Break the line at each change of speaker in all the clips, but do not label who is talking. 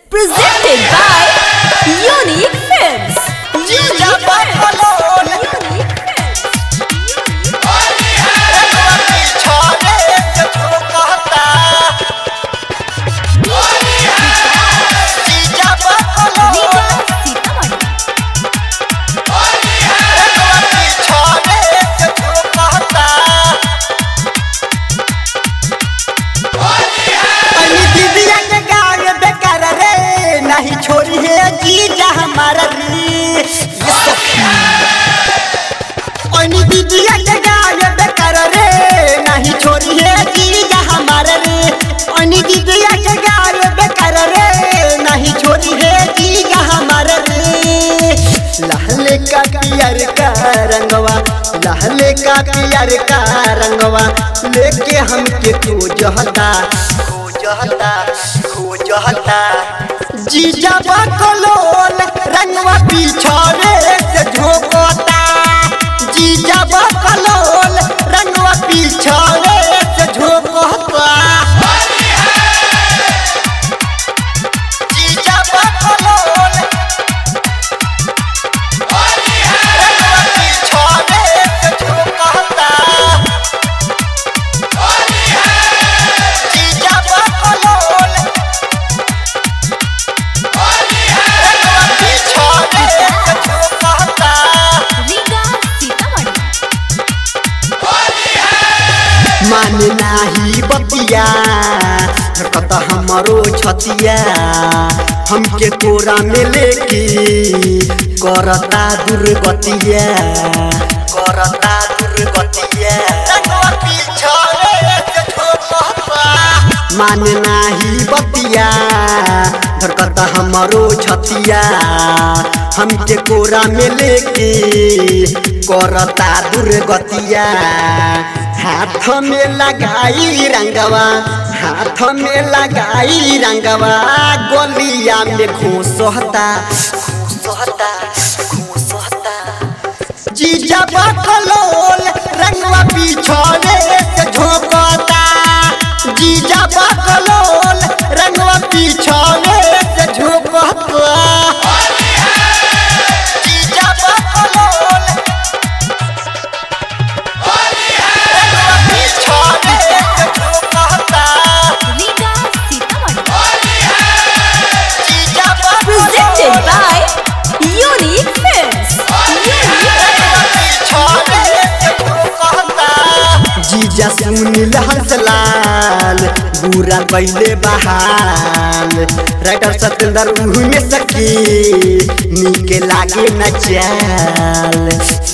Presented by Unique Films.
छोरी है जीजा हमारा दीदिया के गाय बेकार रे नहीं छोरी है जीजा हमारा रे दीदिया के गाय बेकार रे नहीं छोरी है जीजा हमारा रे लहले का पियर का रंगवा लहले का पियर का रंगवा लेके हमके खोजता जीजा बकलोल रंगवा पीछे से झोंकता जीजा बकलोल रंगवा पीछे से झोंकता जीजा बकलोल रंगवा पीछे से झोंकता जीजा बकलोल मान नाही बतिया कत हमरो छतिया हमके कोरा में लेके करता दुर्गतिया मान नाही बतिया कत हमरो छतिया हमके कोरा में लेके करता दुर्गतिया हाथ में लगाई रंगवा हाथ में लगाई रंगवा गोलिया में घूसता जीजा बकलोल रंगवा पीछे से झोंकता जीजा बकलोल रंगवा पीछे से झोंकता
Presented by Unique Films.
जीजा सुनील हंसलाल बुरा कैले बहाल राइटर सतेंद्र उहु में सकी नीके लागे न चाल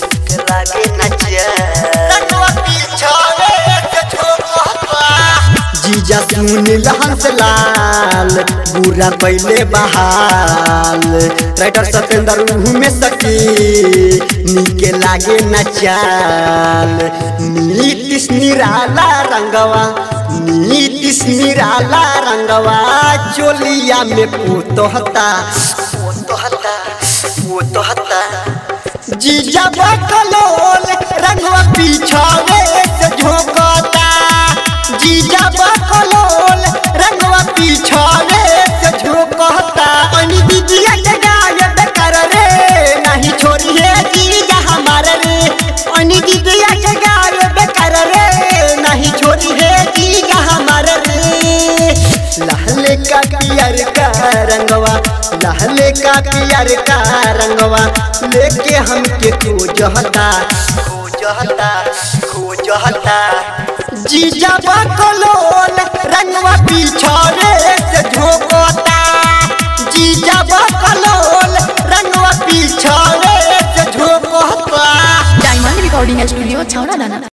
जीजा सुनील हंसलाल बुरा कैले बहाल राइटर सतेंद्र उहु में सकी नीके लागे न चाल नीतीश निराला रंगवा चोलिया में पोतोहता जीजा बकलोल रंगवा पीछे से झोंकता जीजा बकलोल रंगवा पीछे से झोंकता दीदिया के गाय बेकार रे नहीं छोरी है जीजा हमारा रे दीदिया के गाय बेकार रे नहीं छोरी है जीजा हमारा रे लहले का पियर का रंगवा लहले का पियर का रंगवा लेके हमके खोजता जीजा बकलोल रंगवा पीछे